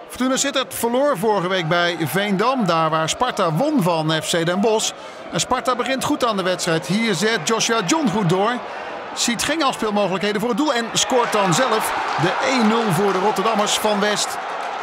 Fortuna Sittard verloor vorige week bij Veendam. Daar waar Sparta won van FC Den Bosch. En Sparta begint goed aan de wedstrijd. Hier zet Joshua John goed door. Ziet geen afspeelmogelijkheden voor het doel. En scoort dan zelf de 1-0 voor de Rotterdammers van West.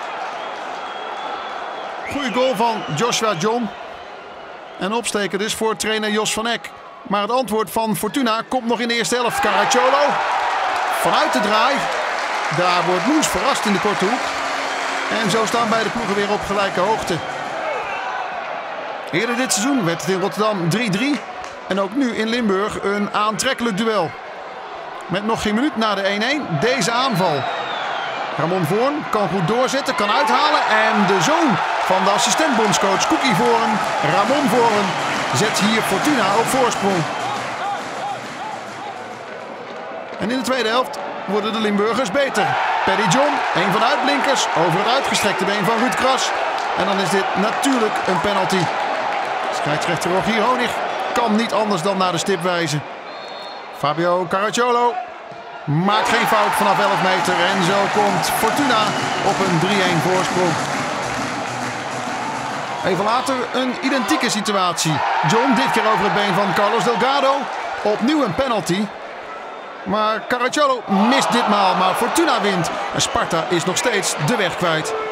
Goeie goal van Joshua John. En opsteken dus voor trainer Jos van Eck. Maar het antwoord van Fortuna komt nog in de eerste helft. Caracciolo vanuit de draai. Daar wordt Loens verrast in de korte hoek. En zo staan beide ploegen weer op gelijke hoogte. Eerder dit seizoen werd het in Rotterdam 3-3. En ook nu in Limburg een aantrekkelijk duel. Met nog geen minuut na de 1-1 deze aanval. Ramon Voorn kan goed doorzetten, kan uithalen. En de zoon van de assistent-bondscoach Cookie Voorn, Ramon Voorn, zet hier Fortuna op voorsprong. En in de tweede helft worden de Limburgers beter. Paddy John, een van de uitblinkers, over het uitgestrekte been van Ruud Kras. En dan is dit natuurlijk een penalty. Scheidsrechter Rogier Honig kan niet anders dan naar de stip wijzen. Fabio Caracciolo maakt geen fout vanaf 11 meter. En zo komt Fortuna op een 3-1 voorsprong. Even later een identieke situatie. John dit keer over het been van Carlos Delgado. Opnieuw een penalty. Maar Caracciolo mist ditmaal, maar Fortuna wint. En Sparta is nog steeds de weg kwijt.